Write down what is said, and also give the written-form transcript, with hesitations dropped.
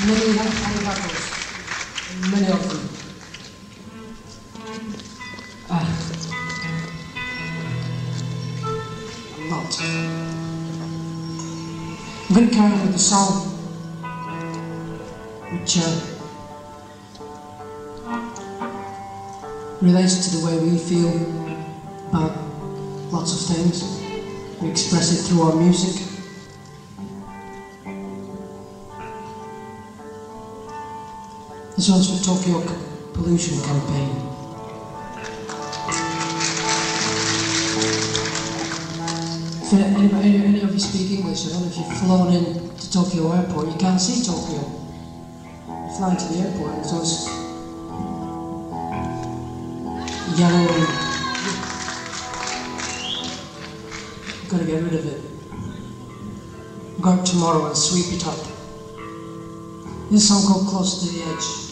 many battles, many of them. A lot. I'm going to carry on with the song, which relates to the way we feel about lots of things. We express it through our music. This one's for Tokyo Pollution Campaign. If any of you speak English, I don't know if you've flown in to Tokyo Airport, you can't see Tokyo. You fly to the airport and it's yellow and you've got to get rid of it. Go out tomorrow and sweep it up. This song called Close to the Edge.